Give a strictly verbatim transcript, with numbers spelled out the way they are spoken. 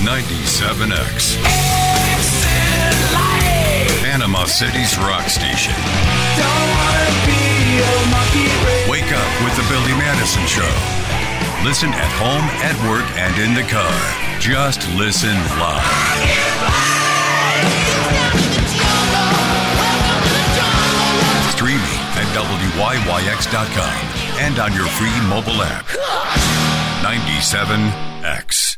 ninety-seven X. Panama City's rock station. Wake up with the Billy Madison Show. Listen at home, at work, and in the car. Just listen live. Streaming at W Y Y X dot com and on your free mobile app. ninety-seven X.